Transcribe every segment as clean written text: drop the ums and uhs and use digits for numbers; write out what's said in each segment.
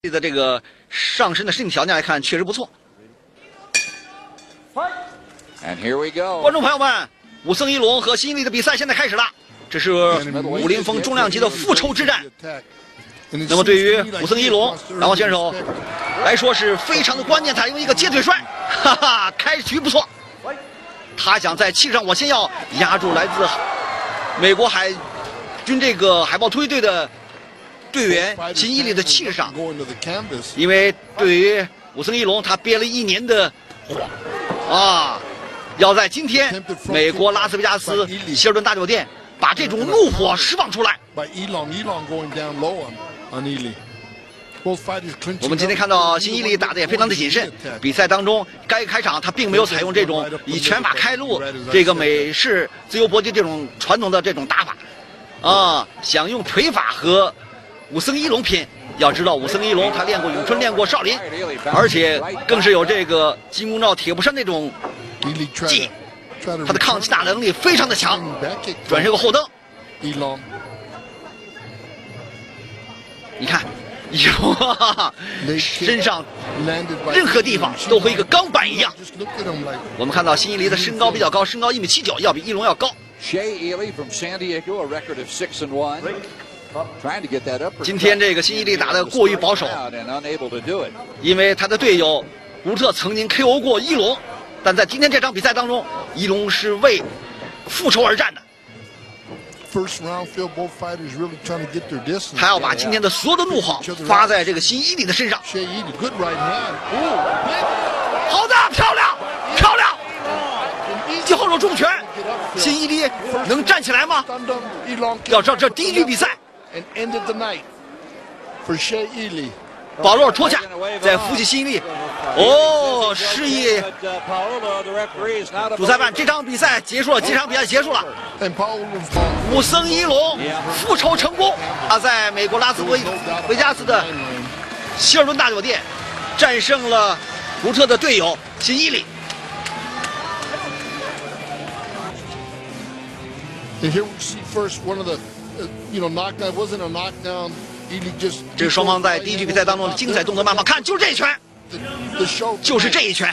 的这个上身的身体条件来看，确实不错。 And here we go. 观众朋友们，武僧一龙和辛伊利的比赛现在开始了，这是武林风重量级的复仇之战。那么对于武僧一龙南方选手来说是非常的关键，他用一个接腿摔，哈哈，开局不错。他想在气势上，我先要压住来自美国海军这个海豹突击队的队员辛伊利的气势上，因为对于武僧一龙，他憋了1年的火啊，要在今天美国拉斯维加斯希尔顿大酒店把这种怒火释放出来。我们今天看到辛伊利打得也非常的谨慎，比赛当中该开场他并没有采用这种以拳法开路这个美式自由搏击这种传统的这种打法，啊，想用腿法和武僧一龙拼。要知道武僧一龙他练过咏春，练过少林，而且更是有这个金箍罩铁布衫那种技，他的抗击打能力非常的强。转身个后蹬，你看。身上任何地方都和一个钢板一样。我们看到辛伊利的身高比较高，身高1.79米，要比一龙要高。今天这个辛伊利打得过于保守，因为他的队友吴特曾经 KO 过一龙，但在今天这场比赛当中，一龙是为复仇而战的。他要把今天的所有的怒火发在这个辛伊利的身上。好的，漂亮，漂亮！继后手重拳，辛伊利能站起来吗？要知道这第一局比赛。保罗脱下，再扶起辛伊利，哦，示意主裁判，这场比赛结束了，这场比赛结束了。武僧一龙复仇成功，他在美国拉斯维加斯的希尔顿大酒店战胜了福特的队友辛伊利。这是双方在第一局比赛当中的精彩动作慢放，看，就是这一拳，就是这一拳。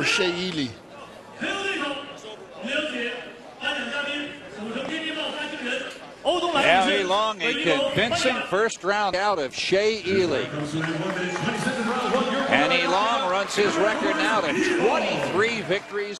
Annie Long, a convincing first round out of Shea Ely. Annie Long runs his record now to 23 victories.